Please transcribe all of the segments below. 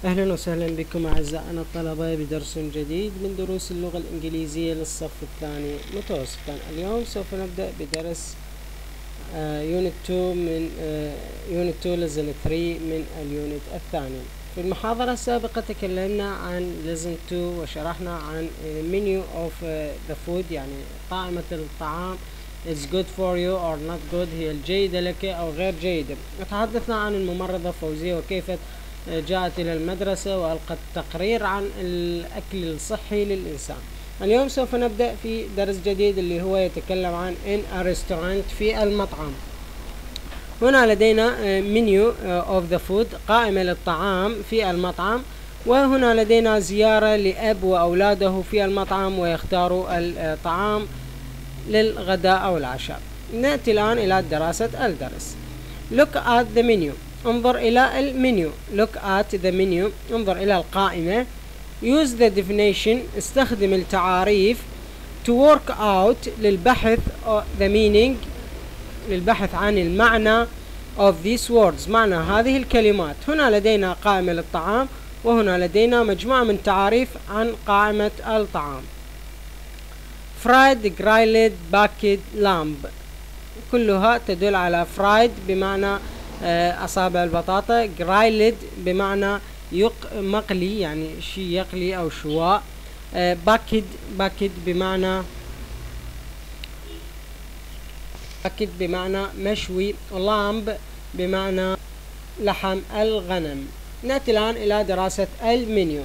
أهلا وسهلا بكم أعزائنا الطلبة بدرس جديد من دروس اللغة الإنجليزية للصف الثاني متوسطا. اليوم سوف نبدأ بدرس يونت 2 من يونت 2 ليسن 3 من اليونت الثاني. في المحاضرة السابقة تكلمنا عن ليسن 2 وشرحنا عن menu of the food، يعني قائمة الطعام. It's good for you or not good، هي الجيدة لك أو غير جيدة. تحدثنا عن الممرضة فوزية وكيف جاءت إلى المدرسة وألقت تقرير عن الأكل الصحي للإنسان. اليوم سوف نبدأ في درس جديد اللي هو يتكلم عن in a restaurant، في المطعم. هنا لدينا menu of the food، قائمة للطعام في المطعم، وهنا لدينا زيارة لأب وأولاده في المطعم ويختاروا الطعام للغداء أو العشاء. نأتي الآن إلى دراسة الدرس. Look at the menu، انظر إلى المنيو. Look at the menu، انظر إلى القائمة. Use the definition، استخدم التعاريف. To work out، للبحث the meaning، للبحث عن المعنى of these words، معنى هذه الكلمات. هنا لدينا قائمة للطعام، وهنا لدينا مجموعة من تعاريف عن قائمة الطعام. fried، grilled، baked، lamb، كلها تدل على fried بمعنى أصابع البطاطا، grilled بمعنى مقلي، يعني شيء يقلي أو شواء، baked بمعنى مشوي، lamb بمعنى لحم الغنم. نأتي الآن إلى دراسة المنيو.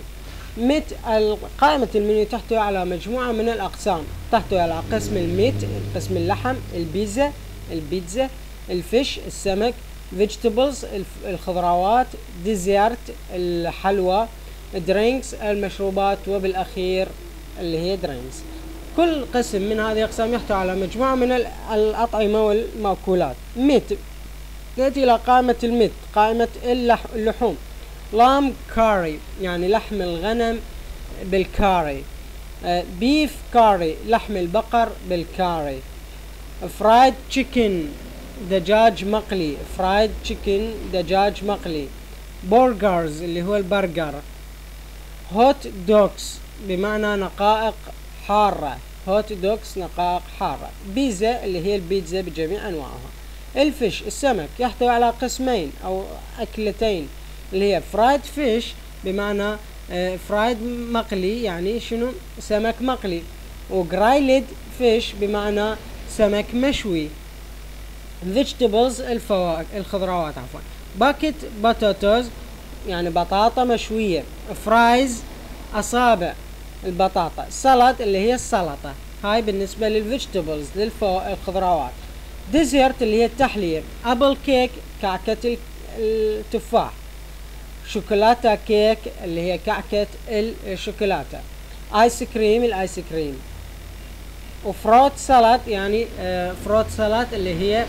قائمة المنيو تحتوي على مجموعة من الأقسام، تحتوي على قسم الميت، قسم اللحم، البيتزا، الفيش، السمك، vegetables، الخضروات، ديزيرت، الحلوى، درينكس، المشروبات، وبالأخير اللي هي درينكس. كل قسم من هذه الأقسام يحتوي على مجموعة من الأطعمة والمأكولات. ميت، نأتي إلى قائمة الميت، قائمة اللحوم. لام كاري، يعني لحم الغنم بالكاري. بيف كاري، لحم البقر بالكاري. فرايد تشيكن، دجاج مقلي، فرايد تشيكن دجاج مقلي. برجرز، اللي هو البرجر. هوت دوكس بمعنى نقائق حارة، هوت دوكس نقائق حارة. بيتزا، اللي هي البيتزا بجميع أنواعها. الفيش، السمك، يحتوي على قسمين أو أكلتين، اللي هي فرايد فيش بمعنى فرايد مقلي، يعني شنو؟ سمك مقلي. وجرايلد فيش بمعنى سمك مشوي. vegetables، الخضروات عفوا. باكيت بوتاتوز، يعني بطاطا مشوية. فرايز، أصابع البطاطا. سلطة، اللي هي السلطة، هاي بالنسبة للفيجيتابلز الخضروات. ديزرت، اللي هي التحلية. أبل كيك، كعكة التفاح. شوكولاتة كيك، اللي هي كعكة الشوكولاتة. آيس كريم، الآيس كريم. وفروت سلطة، يعني فروت سلطة اللي هي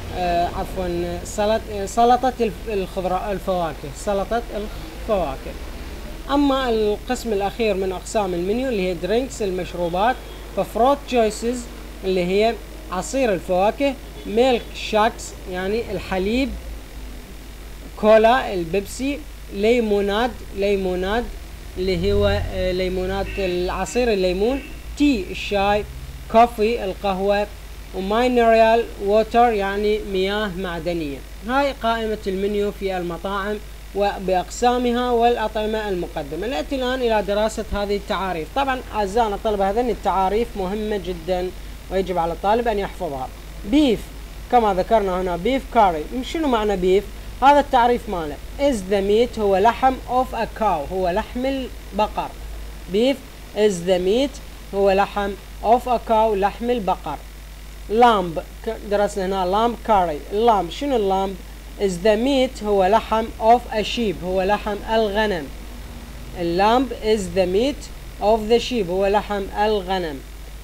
عفوا سلطة الفواكه، سلطة الفواكه. أما القسم الأخير من أقسام المنيو اللي هي درينكس، المشروبات، ففروت جويسز، اللي هي عصير الفواكه. ميلك شاكس، يعني الحليب. كولا، البيبسي. ليموناد اللي هو ليموناد العصير الليمون. تي، الشاي. كوفي، القهوة. ومينرال ووتر، يعني مياه معدنية. هاي قائمة المنيو في المطاعم وبأقسامها والأطعمة المقدمة. نأتي الآن إلى دراسة هذه التعاريف. طبعا أعزائنا الطلبة، هذه التعاريف مهمة جدا ويجب على الطالب أن يحفظها. بيف، كما ذكرنا هنا بيف كاري، شنو معنى بيف؟ هذا التعريف ماله. is the meat، هو لحم of a cow، هو لحم البقر. beef is the meat، هو لحم of a cow، لحم البقر. lamb، درسنا هنا lamb curry. lamb، شنو lamb؟ is the meat، هو لحم of a sheep، هو لحم الغنم. lamb is the meat of the sheep، هو لحم الغنم.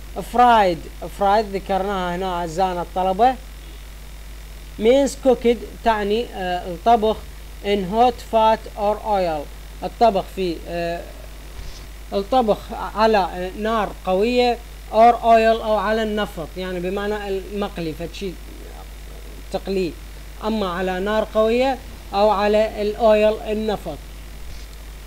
fried ذكرناها هنا أعزائنا الطلبة، means cooked، تعني الطبخ in hot fat or oil، الطبخ على نار قوية or oil، أو على النفط، يعني بمعنى المقلي، فشي تقلي. أما على نار قوية أو على الأويل، النفط.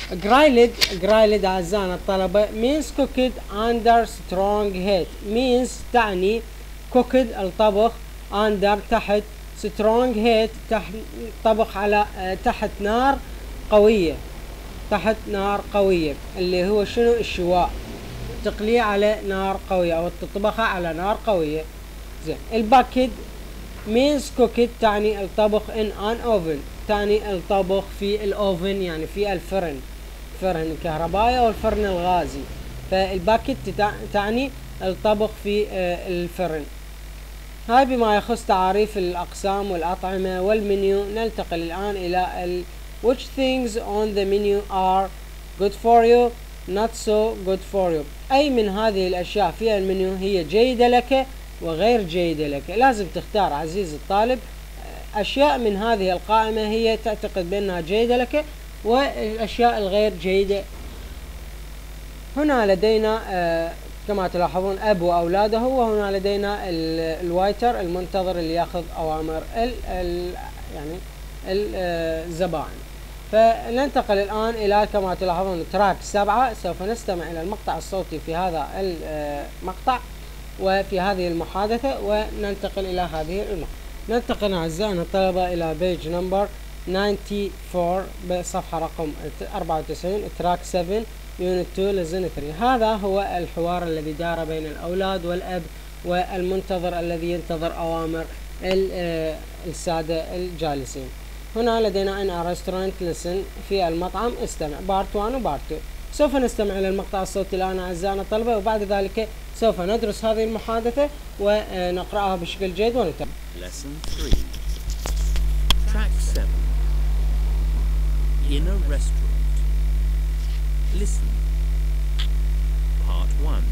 grilled أعزائنا الطلبة means cooked under strong heat. means تعني cooked الطبخ under تحت strong heat طبخ على تحت نار قوية. تحت نار قوية اللي هو شنو؟ الشواء، تقليه على نار قوية أو تطبخها على نار قوية. زين. الباكد means cooked تعني الطبخ in an oven، تعني الطبخ في الأوفن يعني في الفرن، فرن الكهربائي أو الفرن الغازي. فالباكد تعني الطبخ في الفرن. هاي بما يخص تعاريف الأقسام والأطعمة والمنيو. ننتقل الآن إلى which things on the menu are good for you not so good for you. أي من هذه الأشياء في المنيو هي جيدة لك وغير جيدة لك. لازم تختار عزيزي الطالب أشياء من هذه القائمة هي تعتقد بأنها جيدة لك والأشياء الغير جيدة. هنا لدينا كما تلاحظون أب وأولاده، وهنا لدينا الوايتر المنتظر اللي يأخذ أوامر يعني الزبائن. فننتقل الآن إلى كما تلاحظون تراك 7. سوف نستمع إلى المقطع الصوتي في هذا المقطع وفي هذه المحادثة وننتقل إلى هذه المقطع. ننتقل أعزائنا الطلبة إلى بيج نمبر 94 بصفحة رقم 94 تراك 7 يونت 2 لزن 3. هذا هو الحوار الذي دار بين الأولاد والأب والمنتظر الذي ينتظر أوامر السادة الجالسين. هنا لدينا ان ريستورانت لسن في المطعم استمع بارت 1 وبارت 2. سوف نستمع إلى المقطع الصوتي الآن أعزائنا الطلبة وبعد ذلك سوف ندرس هذه المحادثة ونقرأها بشكل جيد ونتابع. Lesson 3 Track 7 In a restaurant. Listen. Part 1.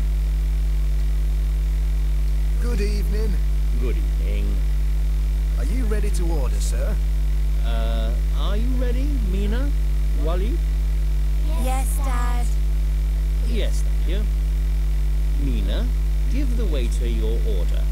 Good evening. Good evening. Are you ready to order, sir? Are you ready, Mina? Wally? Yes, Dad. Yes, thank you. Mina, give the waiter your order.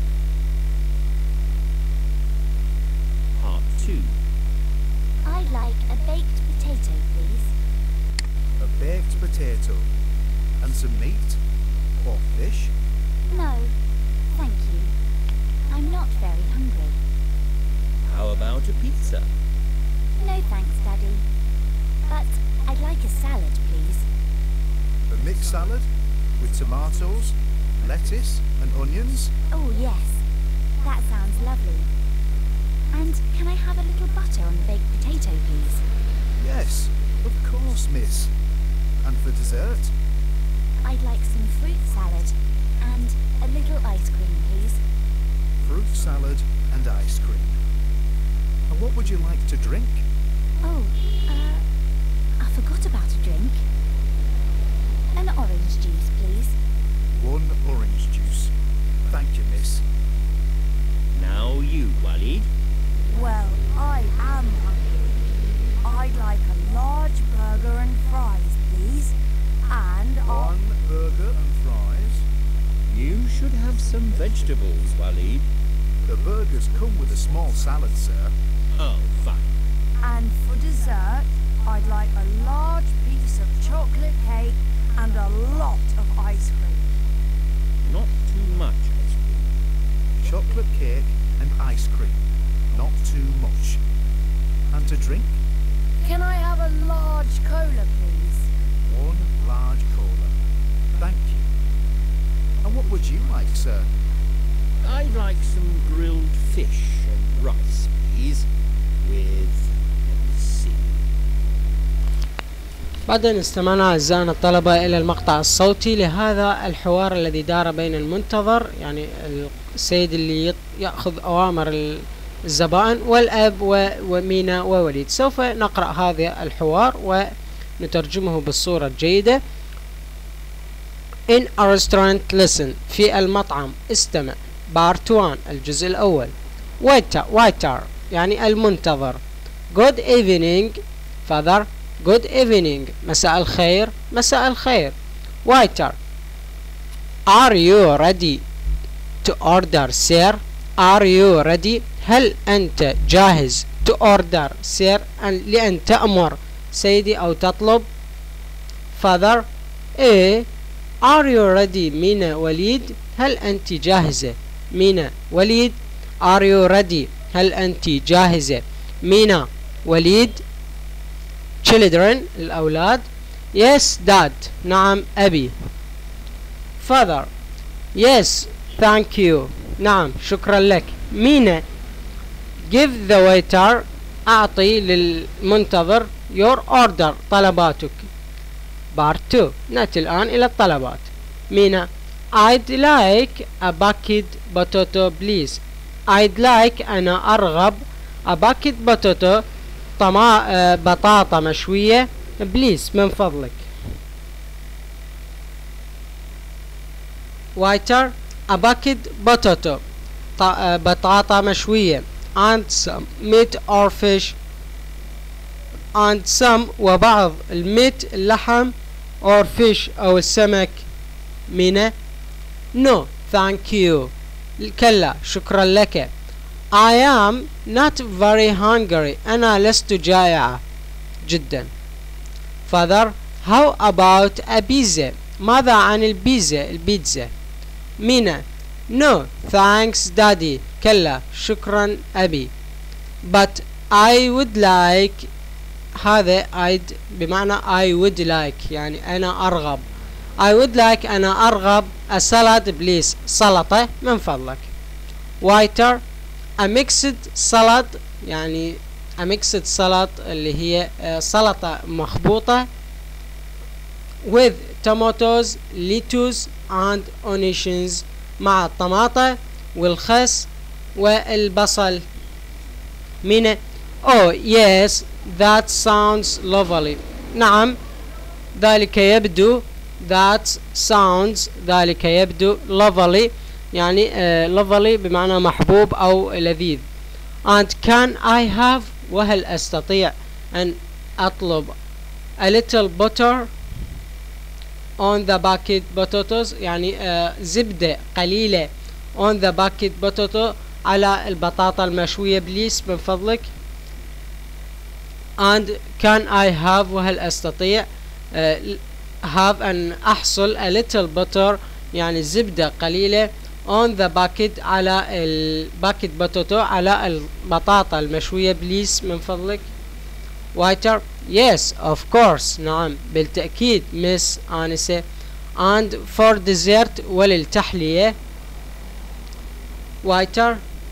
Part 2. I'd like a baked potato, please. A baked potato. And some meat? Or fish? No, thank you. I'm not very hungry. How about a pizza? No thanks, Daddy. But I'd like a salad, please. A mixed salad? With tomatoes, lettuce and onions? Oh, yes. That sounds lovely. And can I have a little butter on the baked potato, please? Yes, of course, miss. And for dessert? I'd like some fruit salad and a little ice cream, please. Fruit salad and ice cream. And what would you like to drink? Oh, I forgot about a drink. An orange juice, please. One orange juice. Thank you, miss. Now you, Wally. Well, I am hungry. I'd like a large burger and fries, please. And One burger and fries. You should have some vegetables, Wally. The burgers come with a small salad, sir. Oh, fine. And for dessert, I'd like a large piece of chocolate cake and a lot of ice cream. Not too much ice cream. Chocolate cake and ice cream. Not too much. And to drink? Can I have a large cola, please? One large cola. Thank you. And what would you like, sir? I'd like some grilled fish and rice, please. With, let me see. بعدين استمعنا أعزائنا الطلبة إلى المقطع الصوتي لهذا الحوار الذي دار بين المنتظر يعني السيد اللي يأخذ أوامر الزبائن والأب ومينا ووليد. سوف نقرأ هذا الحوار ونترجمه بالصورة الجيدة. In a restaurant listen في المطعم استمع. Part 1 الجزء الأول. Waiter يعني المنتظر. Good evening father. Good evening مساء الخير. مساء الخير. Waiter Are you ready to order sir? Are you ready هل أنت جاهز to order sir لأن تأمر سيدي أو تطلب Father. A. Are you ready مينا وليد؟ هل أنت جاهزة؟ مينا وليد. Are you ready؟ هل أنت جاهزة؟ مينا وليد. Children الأولاد. Yes dad. نعم أبي. Father. Yes thank you. نعم شكرا لك. مينا. Give the waiter. أعطي للمنتظر your order طلباتك. Part 2. نأتي الآن إلى الطلبات. مينا. I'd like a bucket potato please. I'd like أنا أرغب a bucket potato بطاطا مشوية please من فضلك. Waiter. A bucket potato بطاطا مشوية and some meat or fish and some وبعض الميت اللحم or fish أو السمك. مينا. No thank you. كلا شكرا لك. I am not very hungry. أنا لست جائعة جدا. Father. How about a pizza? ماذا عن البيتزا؟ مينا. No thanks daddy. كلا شكرا أبي. But I would like. هذا I'd بمعنى I would like يعني أنا أرغب. I would like أنا أرغب a salad please. سلطة من فضلك. Waiter. A mixed salad يعني a mixed salad اللي هي سلطة مخبوطة with tomatoes, lettuce and onions مع الطماطة والخس والبصل. مينا. Oh yes that sounds lovely. نعم ذلك يبدو ذلك يبدو lovely يعني lovely بمعنى محبوب أو لذيذ. And can I have وهل أستطيع أن أطلب a little butter on the bucket potatoes يعني زبدة قليلة on the bucket potato على البطاطا المشوية بليس من فضلك. And can I have وهل أستطيع have أن أحصل a little butter يعني زبدة قليلة on the bucket على الباكيت potato على البطاطا المشوية بليس من فضلك. Waiter. Yes of course. نعم بالتأكيد مس آنسة. And for dessert وللتحلية. Waiter.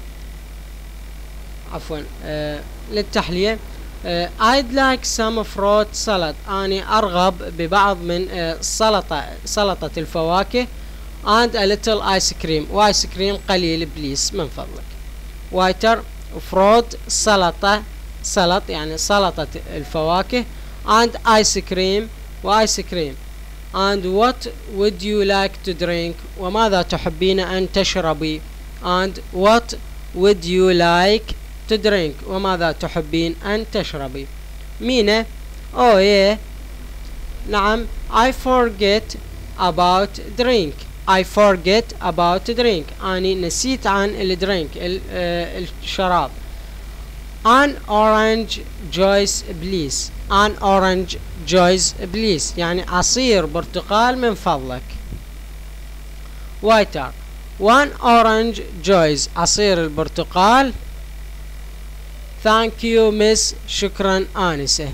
عفوا للتحلية. I'd like some fruit salad. أنا أرغب ببعض من سلطة الفواكه and a little ice cream وآيس كريم قليل بليس من فضلك. Waiter. fruit سلط يعني سلطة الفواكه and ice cream وآيس كريم. And what would you like to drink وماذا تحبين أن تشربي. And what would you like to drink وماذا تحبين أن تشربي. مينا. Oh yeah نعم I forget about drink. I forget about drink أني نسيت عن الدرينك الشراب. An orange juice please. An orange juice please يعني عصير برتقال من فضلك. Waiter. One orange juice عصير البرتقال. Thank you miss شكرا آنسة.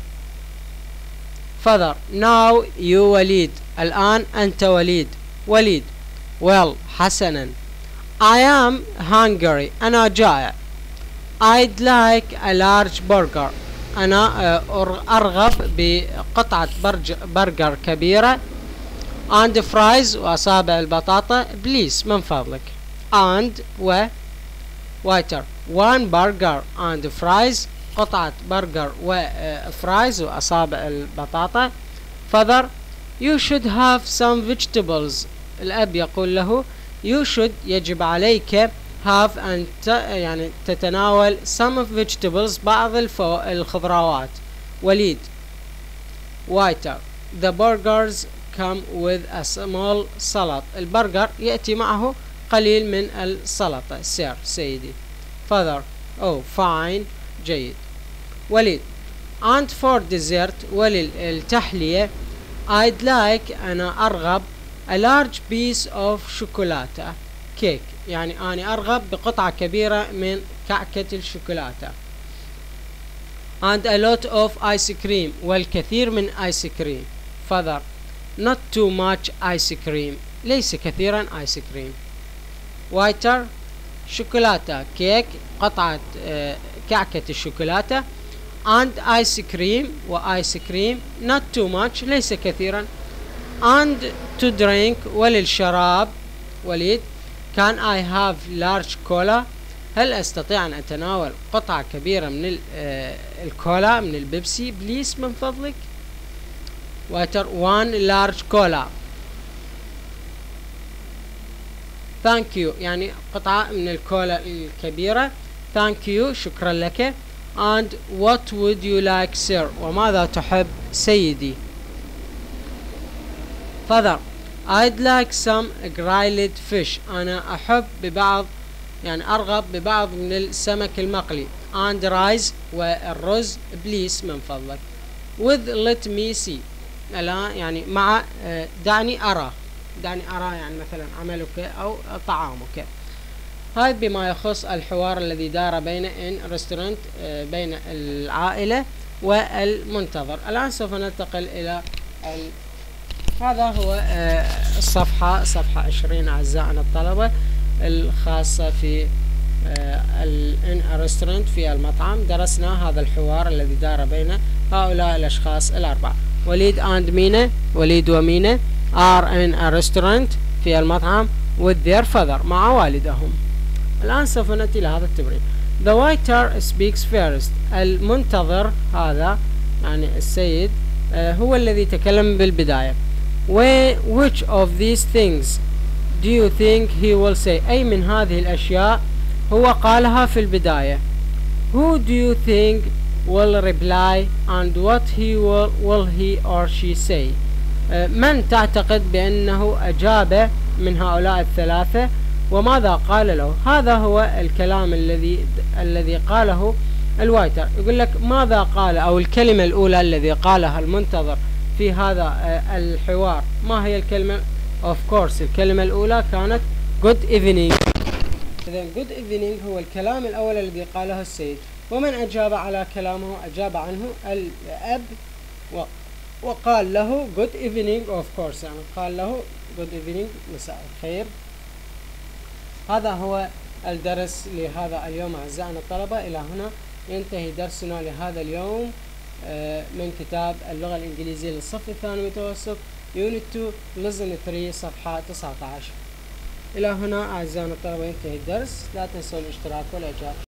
Father. Now you وليد. الآن أنت وليد. وليد. Well حسنا. I am hungry. أنا جائع. I'd like a large burger. أنا أرغب بقطعة برجر كبيرة and fries وأصابع البطاطا please من فضلك. And waiter. one burger and fries قطعة برجر وفرايز وأصابع البطاطا. Father. You should have some vegetables. الأب يقول له you should يجب عليك have أن يعني تتناول some vegetables بعض الخضروات. وليد. Waiter. The burgers come with a small salad. البرجر يأتي معه قليل من السلطة. سير سيدي. Father. Oh fine جيد. وليد. And for dessert وللتحلية I'd like أنا أرغب a large piece of شوكولاتة كيك، يعني أنا أرغب بقطعة كبيرة من كعكة الشوكولاتة. and a lot of ice cream والكثير من آيس كريم. Father not too much ice cream ليس كثيرا آيس كريم. waiter شوكولاتة كيك قطعة كعكة الشوكولاتة and ice cream وآيس كريم not too much ليس كثيرا and to drink وللشراب. وليد can I have large cola هل أستطيع أن أتناول قطعة كبيرة من الكولا من البيبسي بليز من فضلك. waiter one large cola. thank you يعني قطعة من الكولا الكبيرة. thank you شكرا لك. and what would you like sir وماذا تحب سيدي. father I'd like some grilled fish أنا أحب ببعض يعني أرغب ببعض من السمك المقلي. and rice والرز بليز من فضلك. with let me see لا يعني مع دعني أرى يعني مثلا عملك أو طعامك. هاي بما يخص الحوار الذي دار بين in restaurant بين العائلة والمنتظر. الآن سوف ننتقل إلى هذا هو الصفحة صفحة 20 أعزائنا الطلبة الخاصة في in a restaurant في المطعم. درسنا هذا الحوار الذي دار بين هؤلاء الأشخاص الأربعة. وليد and مينا وليد ومينا are in a restaurant في المطعم with their father مع والدهم. الآن سوف نأتي إلى هذا التمرين. The waiter speaks first المنتظر هذا يعني السيد هو الذي يتكلم بالبداية. which of these things do you think he will say أي من هذه الأشياء هو قالها في البداية. who do you think will reply and what will he or she say من تعتقد بأنه أجاب من هؤلاء الثلاثة وماذا قال له. هذا هو الكلام الذي قاله الوايتر. يقول لك ماذا قال أو الكلمة الأولى الذي قالها المنتظر في هذا الحوار. ما هي الكلمة؟ of course الكلمة الأولى كانت good evening. إذن good evening هو الكلام الأول الذي قاله السيد. ومن أجاب على كلامه أجاب عنه الأب وقال له good evening of course يعني قال له good evening مساء الخير. هذا هو الدرس لهذا اليوم أعزائنا الطلبة. إلى هنا ينتهي درسنا لهذا اليوم من كتاب اللغة الإنجليزية للصف الثاني متوسط Unit 2 Lesson 3 صفحة 19. إلى هنا أعزائنا الطلبة ينتهي الدرس. لا تنسوا الاشتراك والإعجاب.